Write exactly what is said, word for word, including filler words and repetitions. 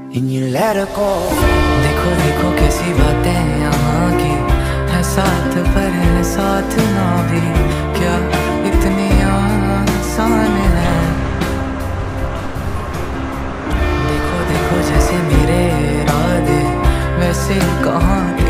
and you let her go। देखो देखो कैसी बातें यहाँ की है, साथ पर है साथ ना भी, क्या इतनी आसान है। देखो देखो जैसे मेरे इरादे वैसे कहाँ